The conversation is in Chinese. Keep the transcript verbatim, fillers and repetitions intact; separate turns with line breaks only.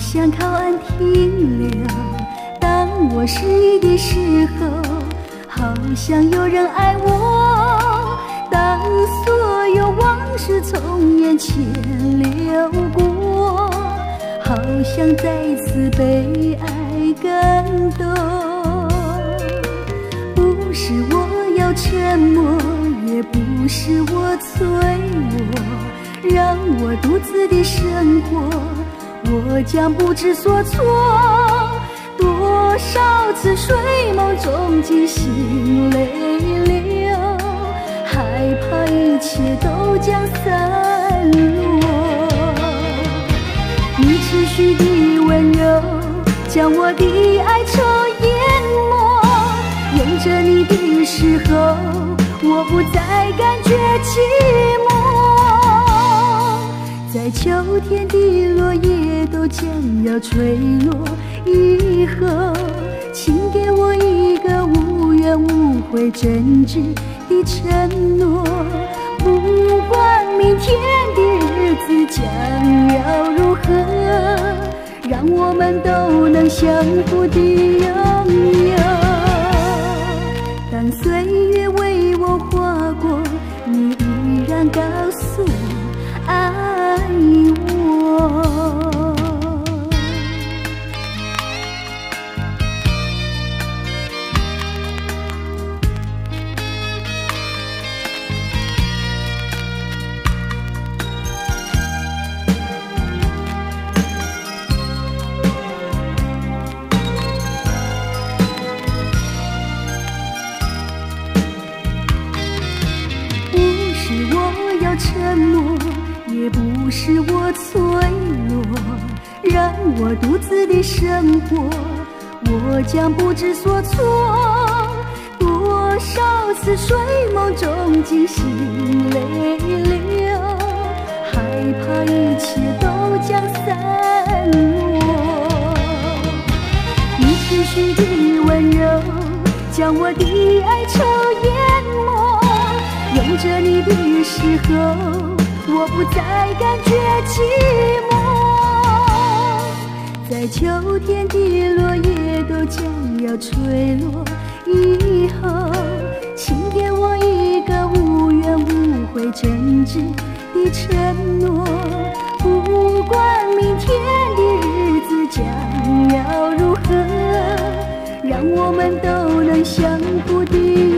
想靠岸停留。当我失意的时候，好像有人爱我。当所有往事从眼前流过，好像再次被爱感动。不是我要沉默，也不是我脆弱，让我独自的生活，我将不知所措。多少次睡梦中惊醒泪流，害怕一切都将散落。你持续的温柔将我的哀愁淹没，拥着你的时候，我不再感觉寂寞。在秋天的落叶都将要垂落以后，请给我一个无怨无悔真挚的承诺。不管明天的日子将要如何，让我们都能相互的拥有。当岁月为我划过，你依然告诉我爱我。沉默也不是我脆弱，让我独自的生活，我将不知所措。多少次睡梦中惊醒泪流，害怕一切都将散落。你持续的温柔将我的哀愁淹没，拥着你的时候，我不再感觉寂寞。在秋天的落叶都将要垂落以后，请给我一个无怨无悔真挚的承诺。不管明天的日子将要如何，让我们都能相互的